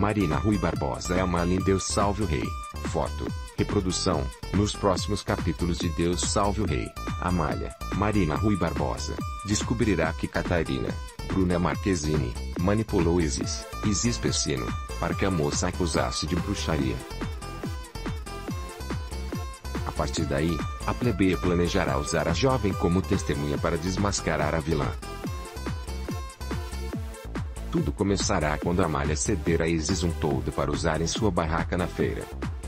Marina Rui Barbosa e Amália em Deus Salve o Rei. Foto. Reprodução. Nos próximos capítulos de Deus Salve o Rei, Amália, Marina Rui Barbosa, descobrirá que Catarina, Bruna Marquezine, manipulou Isis Pecino, para que a moça acusasse de bruxaria. A partir daí, a plebeia planejará usar a jovem como testemunha para desmascarar a vilã. Tudo começará quando Amália ceder a Isis um toldo para usar em sua barraca na feira.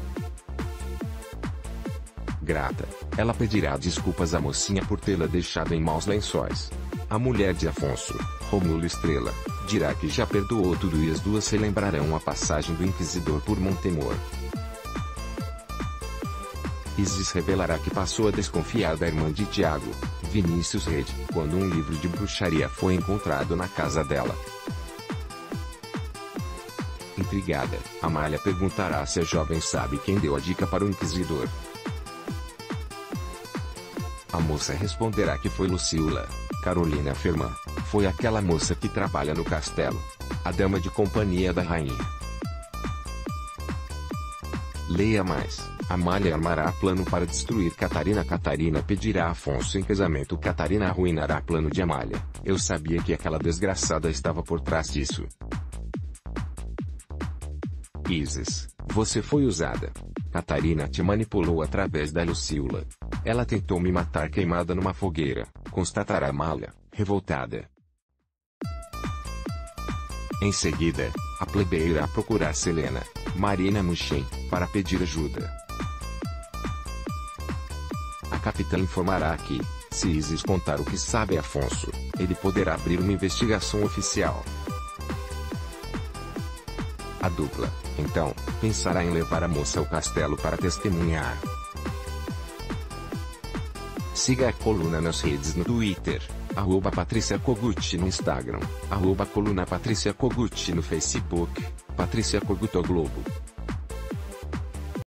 Grata, ela pedirá desculpas à mocinha por tê-la deixado em maus lençóis. A mulher de Afonso, Rômulo Estrela, dirá que já perdoou tudo e as duas relembrarão a passagem do Inquisidor por Montemor. Isis revelará que passou a desconfiar da irmã de Tiago, Vinícius Rede, quando um livro de bruxaria foi encontrado na casa dela. Intrigada, Amália perguntará se a jovem sabe quem deu a dica para o Inquisidor. A moça responderá que foi Lucila. Carolina Ferman, foi aquela moça que trabalha no castelo. A dama de companhia da rainha. Leia mais. Amália armará plano para destruir Catarina. Catarina pedirá a Afonso em casamento. Catarina arruinará plano de Amália. Eu sabia que aquela desgraçada estava por trás disso. Isis, você foi usada. Catarina te manipulou através da Lucila. Ela tentou me matar queimada numa fogueira, constatará Amália, revoltada. Em seguida, a plebeia irá procurar Selena, Marina Muxem, para pedir ajuda. A capitã informará que, se Isis contar o que sabe a Afonso, ele poderá abrir uma investigação oficial. A dupla, então, pensará em levar a moça ao castelo para testemunhar. Siga a coluna nas redes no Twitter, @PatriciaKogut no Instagram, @coluna Patrícia Kogut no Facebook, Patrícia Kogut Globo.